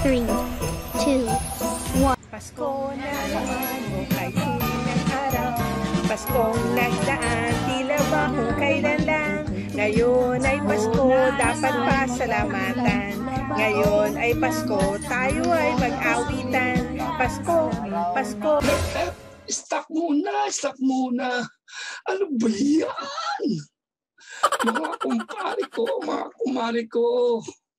3, 2, 1. Pasko na naman, hukay huli ng araw. Paskong nagdaan, tila ba kung kailan lang. Ngayon ay Pasko, dapat pasalamatan. Ngayon ay Pasko, tayo ay mag-awitan. Pasko, Pasko. Stop muna. Ano ba yan? Mga kumari ko.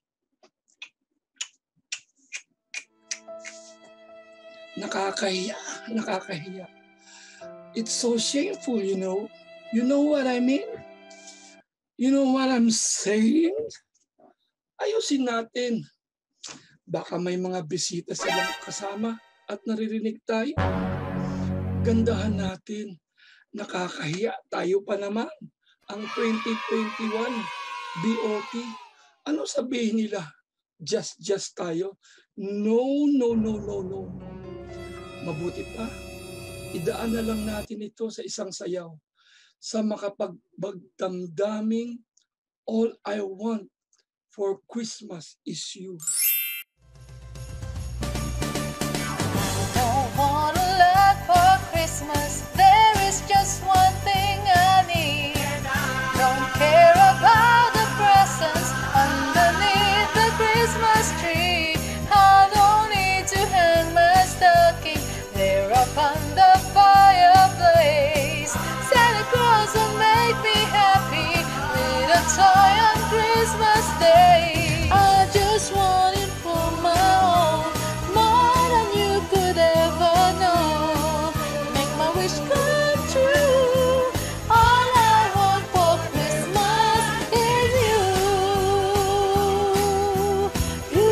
Nakakahiya. It's so shameful, you know. You know what I mean? You know what I'm saying? Ayusin natin. Baka may mga bisita silang kasama at naririnig tayo. Gandahan natin. Nakakahiya. Tayo pa naman. Ang 2021 BOT. Ano sabihin nila? Just tayo? No. Mabuti pa. Idaan na lang natin ito sa isang sayaw. Sa makapagbagdamdaming All I Want for Christmas is You. Don't want a lot for Christmas. There is just one thing I need. Don't care about the presents underneath the Christmas tree. I don't need to hang my stocking there upon the fireplace. Santa Claus will make me happy with a toy on Christmas Day. I just want it for my own, more than you could ever know. Make my wish come true. All I want for Christmas is you. You,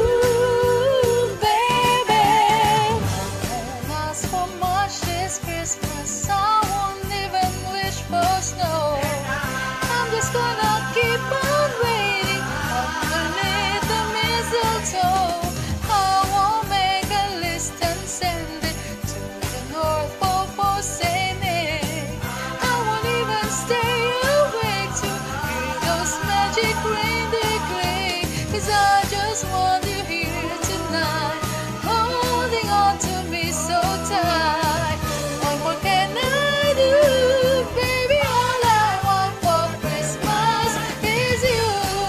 baby. Don't ask for much this Christmas. I won't even wish for snow. I'm just gonna keep on waiting underneath the mistletoe. I won't make a list and send it to the North Pole for Saint Nick. I won't even stay awake to hear those magic reindeer click. 'Cause I just want you here tonight, holding on to me so tight. What more can I do, baby? All I want for Christmas is you.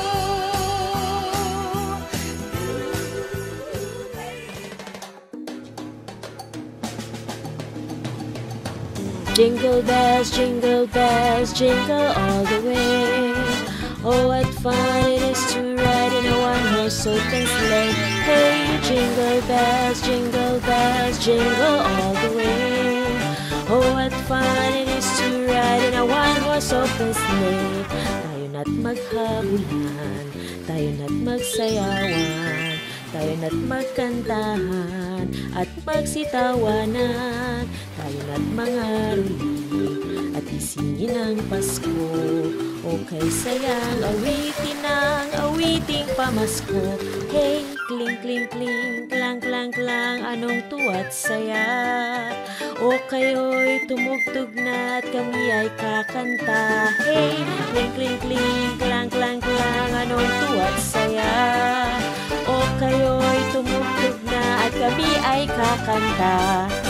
Jingle bells, jingle all the way. Oh, what fun it is to ride in a one-horse open sleigh. Hey, jingle bells, jingle all the way. Oh, what fun it is to ride in a one-horse open sleigh. Tayo na't maghabulan, tayo na't magsayawan, tayo na't magkantahan at magsitawanan. Tayo na't mangaruli at isingin ang Pasko. O kay sayang awitin ang awiting pamasko. Hey, kling, kling, kling, klang, klang, klang, anong tuwa't saya. O kayo'y tumugtog na at kami ay kakanta. Hey, kling, kling, kling, klang, klang, klang, anong tuwa't saya. O kayo'y tumugtog na at kami ay kakanta.